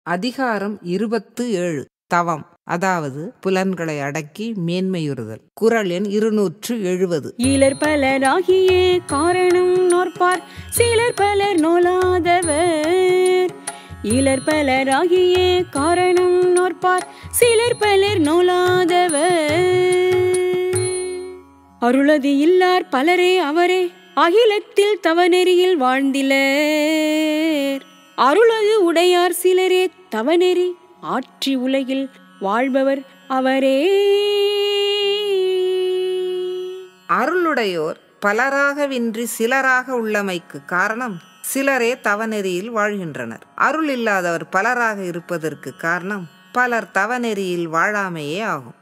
அதிகாரம் 27 தவம், அதாவது புலன்களை அடக்கி மேன்மையுறுதல். குறள் எண் 270. ஈலர் பலராகிய காரணம் நோற்பார் சிலர் பலர் நோலாதவர். ஈலர் பலராகிய காரணம் நோற்பார் சிலர் பலர் நோலாதவர். அருளது இல்லார் பலரே அவரே அகிலத்தில் தவநெறியில் வாழ்ந்திலர். அருளது உடையார் சிலரே தவநெறி ஆற்றி உலகில் வாழ்பவர் அவரே. அருளுடையோர் பலராகவின்றி சிலராக உள்ளமைக்கு காரணம் சிலரே தவநெறியில் வாழ்கின்றனர். அருள் இல்லாதவர் பலராக இருப்பதற்கு காரணம் பலர் தவநெறியில் வாழாமையே ஆகும்.